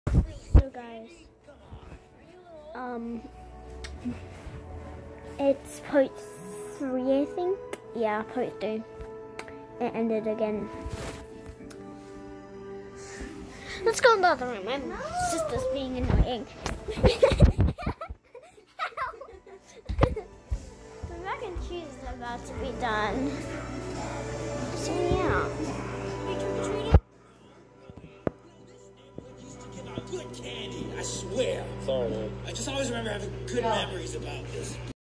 So guys, it's part 3, I think. Yeah, part 3. It ended again. Let's go in the other room. My sister's being annoying. The mac and cheese is about to be done. So yeah. Good candy, I swear. Sorry, man. I just always remember having good memories about this.